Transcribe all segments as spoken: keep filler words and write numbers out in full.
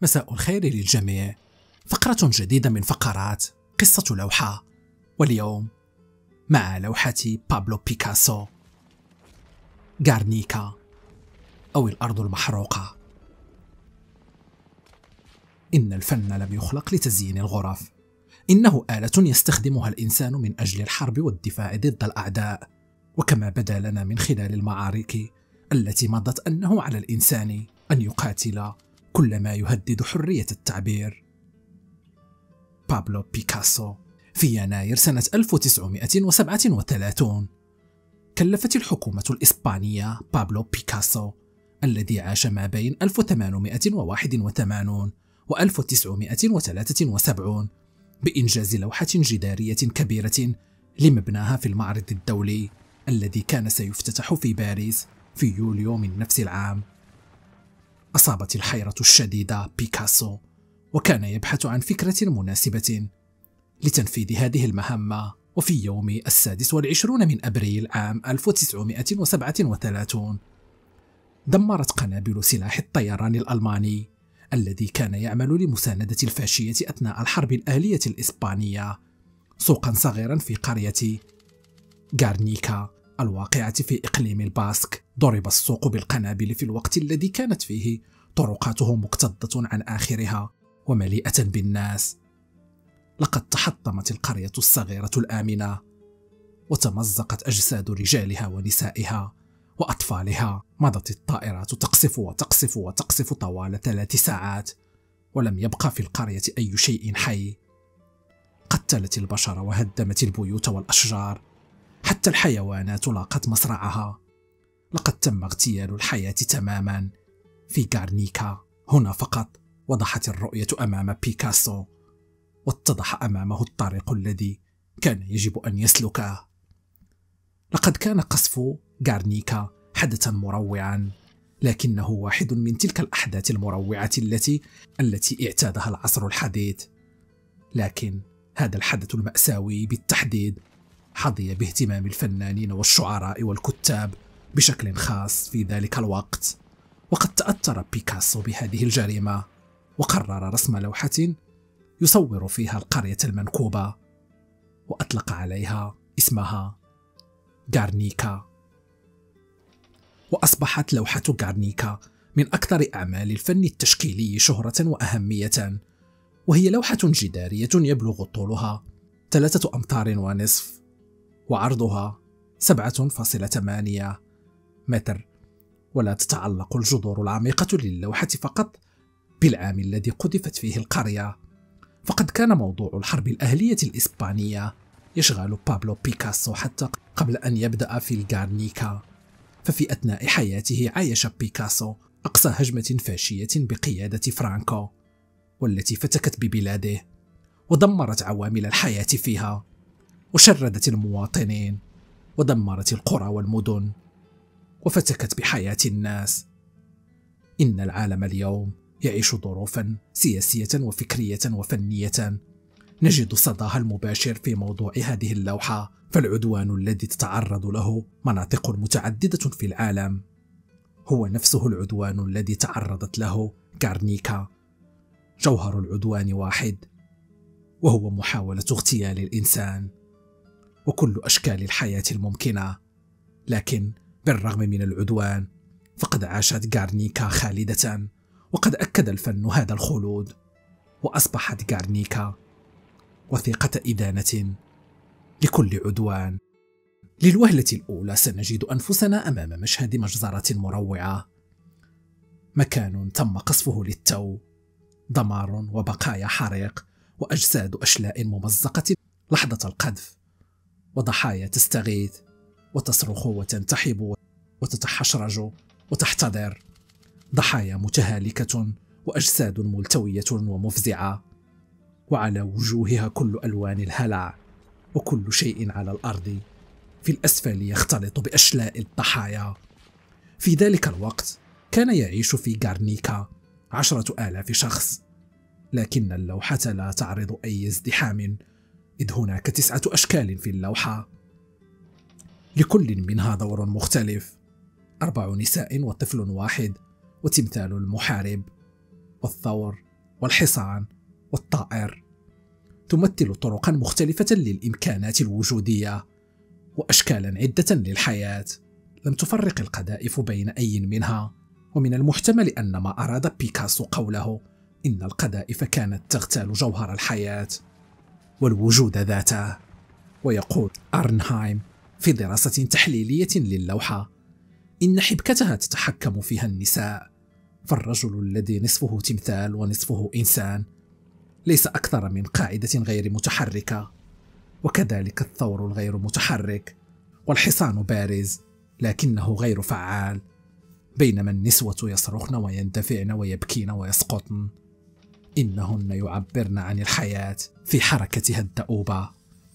مساء الخير للجميع. فقرة جديدة من فقرات قصة لوحة، واليوم مع لوحة بابلو بيكاسو غارنيكا أو الأرض المحروقة. إن الفن لم يخلق لتزيين الغرف، إنه آلة يستخدمها الإنسان من أجل الحرب والدفاع ضد الأعداء. وكما بدا لنا من خلال المعارك التي مضت أنه على الإنسان أن يقاتل كل ما يهدد حرية التعبير. بابلو بيكاسو في يناير سنة ألف وتسعمائة وسبعة وثلاثين كلفت الحكومة الإسبانية بابلو بيكاسو الذي عاش ما بين ألف وثمانمائة وواحد وثمانين و ألف وتسعمائة وثلاثة وسبعين بإنجاز لوحة جدارية كبيرة لمبناها في المعرض الدولي الذي كان سيفتتح في باريس في يوليو من نفس العام. أصابت الحيرة الشديدة بيكاسو، وكان يبحث عن فكرة مناسبة لتنفيذ هذه المهمة. وفي يوم السادس والعشرون من أبريل عام ألف وتسعمائة وسبعة وثلاثين دمرت قنابل سلاح الطيران الألماني الذي كان يعمل لمساندة الفاشية أثناء الحرب الأهلية الإسبانية سوقا صغيرا في قرية غارنيكا الواقعة في إقليم الباسك. ضرب السوق بالقنابل في الوقت الذي كانت فيه طرقاته مكتظة عن آخرها ومليئة بالناس. لقد تحطمت القرية الصغيرة الآمنة، وتمزقت أجساد رجالها ونسائها وأطفالها. مضت الطائرات تقصف وتقصف وتقصف طوال ثلاث ساعات، ولم يبقى في القرية أي شيء حي. قتلت البشر وهدمت البيوت والأشجار، حتى الحيوانات لاقت مصرعها. لقد تم اغتيال الحياة تماما في غارنيكا. هنا فقط وضحت الرؤية أمام بيكاسو، واتضح أمامه الطريق الذي كان يجب أن يسلكه. لقد كان قصف غارنيكا حدثا مروعا، لكنه واحد من تلك الأحداث المروعة التي التي اعتادها العصر الحديث. لكن هذا الحدث المأساوي بالتحديد حظي باهتمام الفنانين والشعراء والكتاب بشكل خاص في ذلك الوقت. وقد تأثر بيكاسو بهذه الجريمة، وقرر رسم لوحة يصور فيها القرية المنكوبة، وأطلق عليها اسمها غارنيكا. وأصبحت لوحة غارنيكا من أكثر أعمال الفن التشكيلي شهرة وأهمية، وهي لوحة جدارية يبلغ طولها ثلاثة أمتار ونصف، وعرضها سبعة فاصلة ثمانية متر. ولا تتعلق الجذور العميقة للوحة فقط بالعام الذي قذفت فيه القرية، فقد كان موضوع الحرب الأهلية الإسبانية يشغل بابلو بيكاسو حتى قبل أن يبدأ في غارنيكا. ففي أثناء حياته عايش بيكاسو أقصى هجمة فاشية بقيادة فرانكو، والتي فتكت ببلاده ودمرت عوامل الحياة فيها، وشردت المواطنين، ودمرت القرى والمدن، وفتكت بحياة الناس. إن العالم اليوم يعيش ظروفا سياسية وفكرية وفنية نجد صداها المباشر في موضوع هذه اللوحة. فالعدوان الذي تتعرض له مناطق متعددة في العالم هو نفسه العدوان الذي تعرضت له غارنيكا. جوهر العدوان واحد، وهو محاولة اغتيال الإنسان وكل أشكال الحياة الممكنة. لكن بالرغم من العدوان فقد عاشت غارنيكا خالدة، وقد أكد الفن هذا الخلود، وأصبحت غارنيكا وثيقة إدانة لكل عدوان. للوهلة الأولى سنجد أنفسنا أمام مشهد مجزرة مروعة، مكان تم قصفه للتو، دمار وبقايا حريق وأجساد أشلاء ممزقة لحظة القذف، وضحايا تستغيث وتصرخ وتنتحب وتتحشرج وتحتضر، ضحايا متهالكة وأجساد ملتوية ومفزعة، وعلى وجوهها كل ألوان الهلع، وكل شيء على الأرض في الأسفل يختلط بأشلاء الضحايا. في ذلك الوقت كان يعيش في غارنيكا عشرة آلاف شخص، لكن اللوحة لا تعرض أي ازدحام، إذ هناك تسعة أشكال في اللوحة، لكل منها دور مختلف: أربع نساء وطفل واحد، وتمثال المحارب والثور والحصان والطائر، تمثل طرقا مختلفة للإمكانات الوجودية وأشكالا عدة للحياة. لم تفرق القذائف بين أي منها، ومن المحتمل أن ما أراد بيكاسو قوله إن القذائف كانت تغتال جوهر الحياة والوجود ذاته. ويقول أرنهايم في دراسة تحليلية للوحة إن حبكتها تتحكم فيها النساء، فالرجل الذي نصفه تمثال ونصفه إنسان ليس أكثر من قاعدة غير متحركة، وكذلك الثور الغير متحرك، والحصان بارز لكنه غير فعال، بينما النسوة يصرخن ويندفعن ويبكين ويسقطن، إنهن يعبرن عن الحياة في حركتها الدؤوبة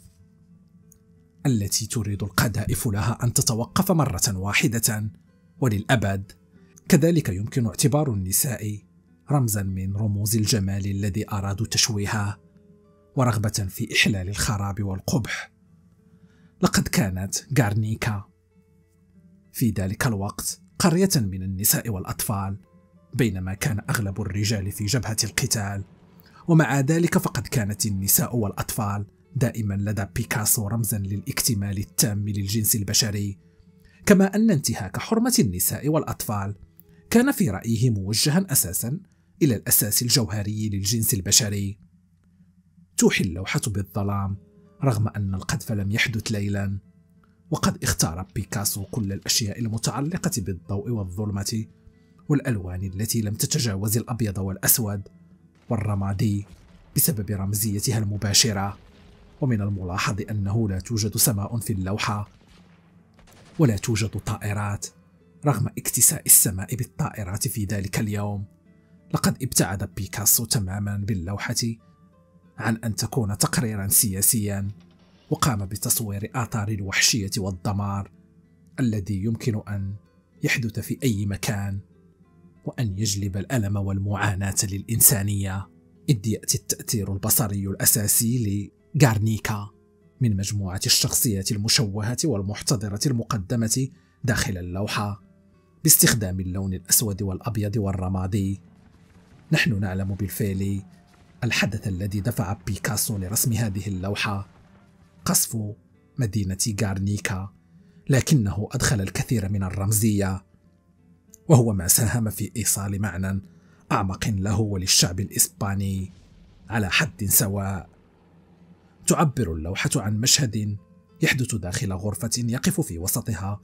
التي تريد القذائف لها أن تتوقف مرة واحدة وللأبد. كذلك يمكن اعتبار النساء رمزا من رموز الجمال الذي أرادوا تشويهه، ورغبة في إحلال الخراب والقبح. لقد كانت غارنيكا في ذلك الوقت قرية من النساء والأطفال، بينما كان أغلب الرجال في جبهة القتال، ومع ذلك فقد كانت النساء والأطفال دائما لدى بيكاسو رمزا للاكتمال التام للجنس البشري، كما أن انتهاك حرمة النساء والأطفال كان في رأيه موجها أساسا إلى الأساس الجوهري للجنس البشري. توحي اللوحة بالظلام رغم أن القذف لم يحدث ليلا، وقد اختار بيكاسو كل الأشياء المتعلقة بالضوء والظلمة والألوان التي لم تتجاوز الأبيض والأسود والرمادي بسبب رمزيتها المباشرة. ومن الملاحظ أنه لا توجد سماء في اللوحة ولا توجد طائرات، رغم اكتساء السماء بالطائرات في ذلك اليوم. لقد ابتعد بيكاسو تماما باللوحة عن أن تكون تقريرا سياسيا، وقام بتصوير آثار الوحشية والدمار الذي يمكن أن يحدث في أي مكان، وأن يجلب الألم والمعاناة للإنسانية. إذ يأتي التأثير البصري الأساسي لغارنيكا من مجموعة الشخصيات المشوهة والمحتضرة المقدمة داخل اللوحة باستخدام اللون الأسود والأبيض والرمادي. نحن نعلم بالفعل الحدث الذي دفع بيكاسو لرسم هذه اللوحة، قصف مدينة غارنيكا، لكنه أدخل الكثير من الرمزية، وهو ما ساهم في إيصال معنى أعمق له وللشعب الإسباني على حد سواء. تعبر اللوحة عن مشهد يحدث داخل غرفة يقف في وسطها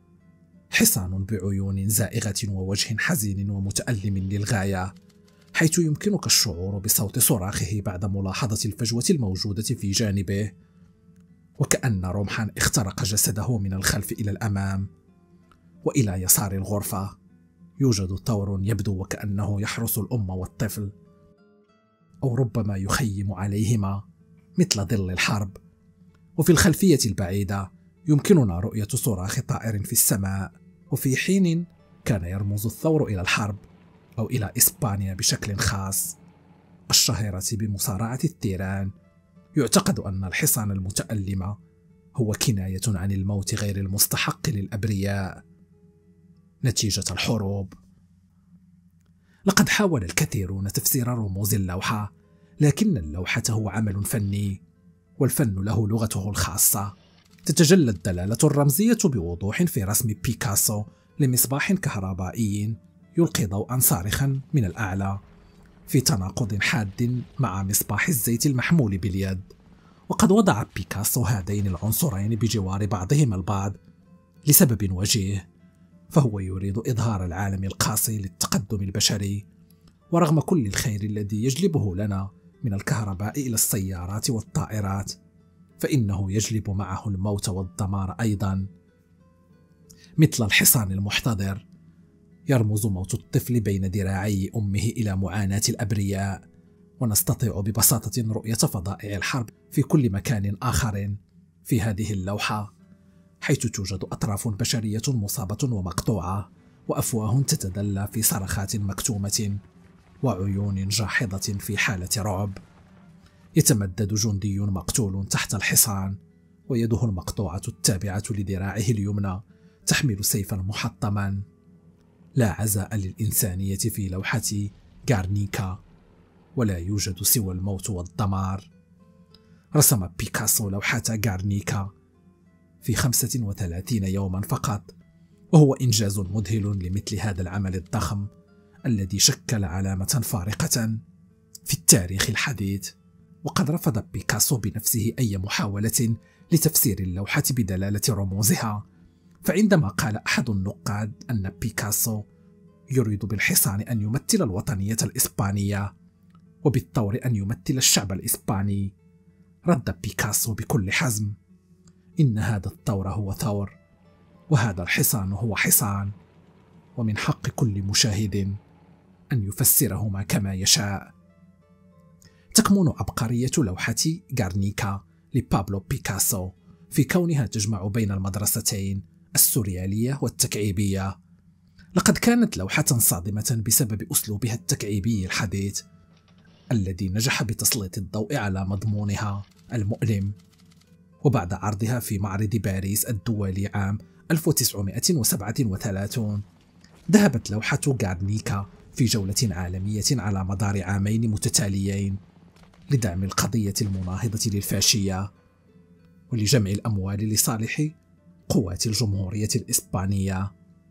حصان بعيون زائغة ووجه حزين ومتألم للغاية، حيث يمكنك الشعور بصوت صراخه بعد ملاحظة الفجوة الموجودة في جانبه، وكأن رمحا اخترق جسده من الخلف إلى الأمام. وإلى يسار الغرفة يوجد ثور يبدو وكأنه يحرس الأم والطفل، أو ربما يخيم عليهما مثل ظل الحرب. وفي الخلفية البعيدة يمكننا رؤية صراخ طائر في السماء، وفي حين كان يرمز الثور إلى الحرب أو إلى إسبانيا بشكل خاص الشهيرة بمصارعة الثيران، يعتقد أن الحصان المتألم هو كناية عن الموت غير المستحق للأبرياء نتيجة الحروب. لقد حاول الكثيرون تفسير رموز اللوحة، لكن اللوحة هو عمل فني، والفن له لغته الخاصة. تتجلى الدلالة الرمزية بوضوح في رسم بيكاسو لمصباح كهربائي يلقي ضوءا صارخا من الأعلى في تناقض حاد مع مصباح الزيت المحمول باليد. وقد وضع بيكاسو هذين العنصرين بجوار بعضهما البعض لسبب وجيه، فهو يريد إظهار العالم القاسي للتقدم البشري، ورغم كل الخير الذي يجلبه لنا من الكهرباء إلى السيارات والطائرات، فإنه يجلب معه الموت والدمار أيضا. مثل الحصان المحتضر يرمز موت الطفل بين ذراعي أمه إلى معاناة الأبرياء، ونستطيع ببساطة رؤية فضائع الحرب في كل مكان آخر في هذه اللوحة، حيث توجد أطراف بشرية مصابة ومقطوعة، وأفواه تتدلى في صرخات مكتومة، وعيون جاحظة في حالة رعب. يتمدد جندي مقتول تحت الحصان، ويده المقطوعة التابعة لذراعه اليمنى تحمل سيفا محطما. لا عزاء للإنسانية في لوحة غارنيكا. ولا يوجد سوى الموت والدمار. رسم بيكاسو لوحة غارنيكا في خمسة وثلاثين يوما فقط، وهو إنجاز مذهل لمثل هذا العمل الضخم الذي شكل علامة فارقة في التاريخ الحديث. وقد رفض بيكاسو بنفسه أي محاولة لتفسير اللوحة بدلالة رموزها، فعندما قال أحد النقاد أن بيكاسو يريد بالحصان أن يمثل الوطنية الإسبانية وبالثور أن يمثل الشعب الإسباني، رد بيكاسو بكل حزم: إن هذا الثور هو ثور، وهذا الحصان هو حصان، ومن حق كل مشاهد أن يفسرهما كما يشاء. تكمن عبقرية لوحة غارنيكا لبابلو بيكاسو في كونها تجمع بين المدرستين السوريالية والتكعيبية. لقد كانت لوحة صادمة بسبب أسلوبها التكعيبي الحديث الذي نجح بتسليط الضوء على مضمونها المؤلم. وبعد عرضها في معرض باريس الدولي عام ألف وتسعمائة وسبعة وثلاثين، ذهبت لوحة غارنيكا في جولة عالمية على مدار عامين متتاليين لدعم القضية المناهضة للفاشية ولجمع الأموال لصالح قوات الجمهورية الإسبانية.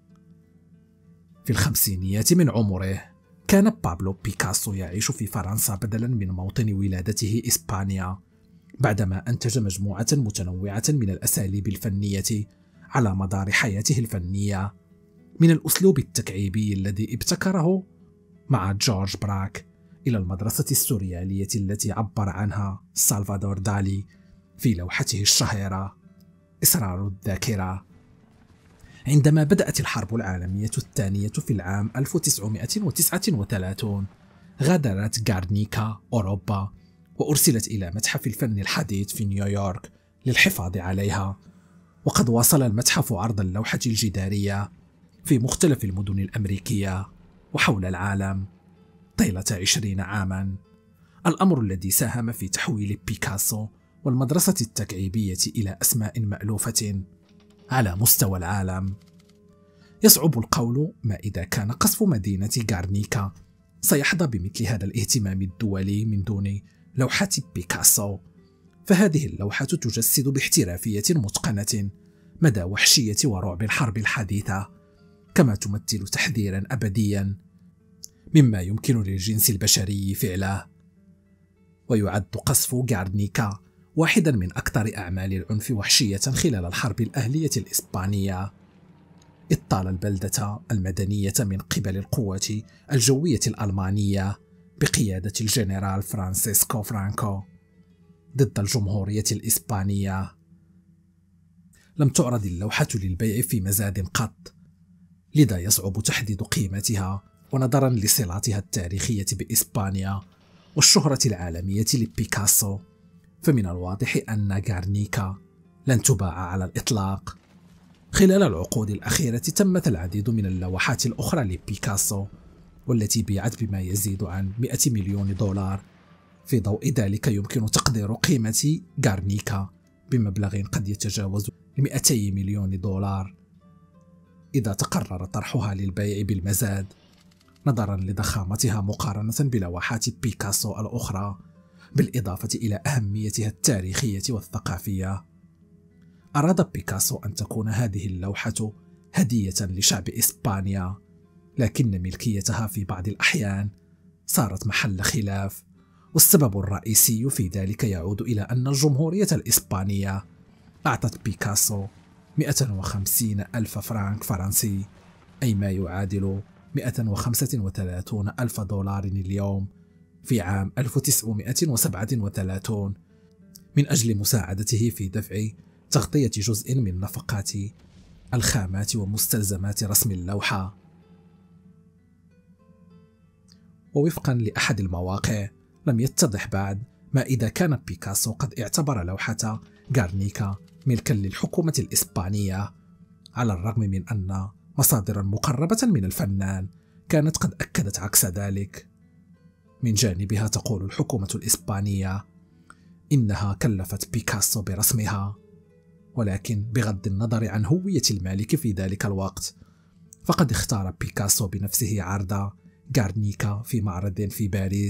في الخمسينيات من عمره كان بابلو بيكاسو يعيش في فرنسا بدلا من موطن ولادته إسبانيا، بعدما أنتج مجموعة متنوعة من الأساليب الفنية على مدار حياته الفنية، من الأسلوب التكعيبي الذي ابتكره مع جورج براك إلى المدرسة السوريالية التي عبر عنها سالفادور دالي في لوحته الشهيرة إسرار الذاكرة. عندما بدأت الحرب العالمية الثانية في العام ألف وتسعمائة وتسعة وثلاثين، غادرت غارنيكا أوروبا وأرسلت إلى متحف الفن الحديث في نيويورك للحفاظ عليها. وقد واصل المتحف عرض اللوحة الجدارية في مختلف المدن الأمريكية وحول العالم طيلة عشرين عاما، الأمر الذي ساهم في تحويل بيكاسو والمدرسة التكعيبية إلى أسماء مألوفة على مستوى العالم. يصعب القول ما إذا كان قصف مدينة غارنيكا سيحظى بمثل هذا الاهتمام الدولي من دون لوحة بيكاسو، فهذه اللوحة تجسد باحترافية متقنة مدى وحشية ورعب الحرب الحديثة، كما تمثل تحذيرا أبديا مما يمكن للجنس البشري فعله. ويعد قصف غارنيكا واحدا من أكثر أعمال العنف وحشية خلال الحرب الأهلية الإسبانية. اطال البلدة المدنية من قبل القوات الجوية الألمانية بقيادة الجنرال فرانسيسكو فرانكو ضد الجمهورية الإسبانية. لم تعرض اللوحة للبيع في مزاد قط، لذا يصعب تحديد قيمتها، ونظرا لصلاتها التاريخية بإسبانيا والشهرة العالمية لبيكاسو فمن الواضح أن غارنيكا لن تباع على الإطلاق. خلال العقود الأخيرة تمت العديد من اللوحات الأخرى لبيكاسو والتي بيعت بما يزيد عن مئة مليون دولار. في ضوء ذلك يمكن تقدير قيمة غارنيكا بمبلغ قد يتجاوز مئتي مليون دولار إذا تقرر طرحها للبيع بالمزاد، نظرا لضخامتها مقارنة بلوحات بيكاسو الأخرى، بالإضافة إلى أهميتها التاريخية والثقافية. أراد بيكاسو أن تكون هذه اللوحة هدية لشعب إسبانيا، لكن ملكيتها في بعض الأحيان صارت محل خلاف، والسبب الرئيسي في ذلك يعود إلى أن الجمهورية الإسبانية أعطت بيكاسو مئة وخمسين ألف فرنك فرنسي، أي ما يعادل مئة وخمسة وثلاثين ألف دولار اليوم في عام ألف وتسعمائة وسبعة وثلاثين، من أجل مساعدته في دفع تغطية جزء من نفقات الخامات ومستلزمات رسم اللوحة. ووفقا لأحد المواقع لم يتضح بعد ما إذا كان بيكاسو قد اعتبر لوحة غارنيكا ملكا للحكومة الإسبانية، على الرغم من أن مصادرا مقربة من الفنان كانت قد أكدت عكس ذلك. من جانبها تقول الحكومة الإسبانية إنها كلفت بيكاسو برسمها، ولكن بغض النظر عن هوية المالك في ذلك الوقت فقد اختار بيكاسو بنفسه عرض غارنيكا في معرض في باريس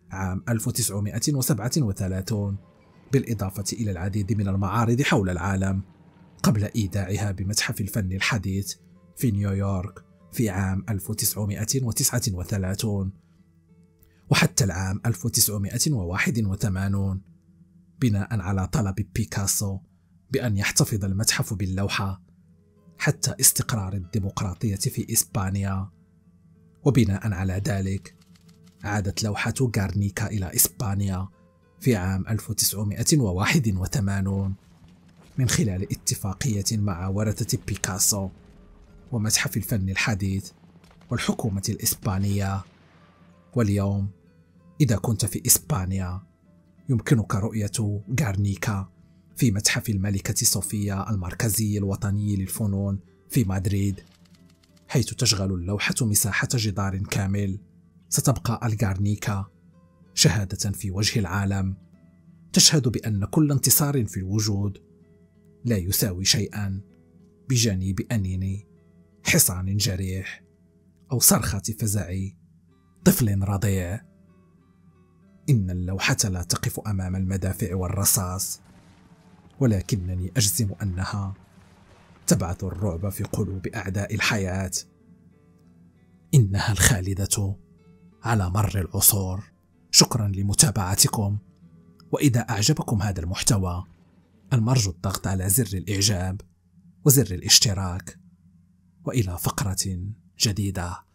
عام ألف وتسعمائة وسبعة وثلاثين، بالإضافة إلى العديد من المعارض حول العالم، قبل إيداعها بمتحف الفن الحديث في نيويورك في عام ألف وتسعمائة وتسعة وثلاثين، وحتى العام ألف وتسعمائة وواحد وثمانين بناء على طلب بيكاسو بأن يحتفظ المتحف باللوحة حتى استقرار الديمقراطية في إسبانيا. وبناء على ذلك عادت لوحة غارنيكا إلى إسبانيا في عام ألف وتسعمائة وواحد وثمانين من خلال اتفاقية مع ورثة بيكاسو ومتحف الفن الحديث والحكومة الإسبانية. واليوم إذا كنت في إسبانيا يمكنك رؤية غارنيكا في متحف الملكة صوفيا المركزي الوطني للفنون في مدريد، حيث تشغل اللوحة مساحة جدار كامل. ستبقى الغارنيكا شهادة في وجه العالم تشهد بأن كل انتصار في الوجود لا يساوي شيئا بجانب أنين حصان جريح أو صرخة فزع طفل رضيع. إن اللوحة لا تقف أمام المدافع والرصاص، ولكنني أجزم أنها تبعث الرعب في قلوب أعداء الحياة. إنها الخالدة على مر العصور. شكرا لمتابعتكم، وإذا أعجبكم هذا المحتوى المرجو الضغط على زر الإعجاب وزر الاشتراك، وإلى فقرة جديدة.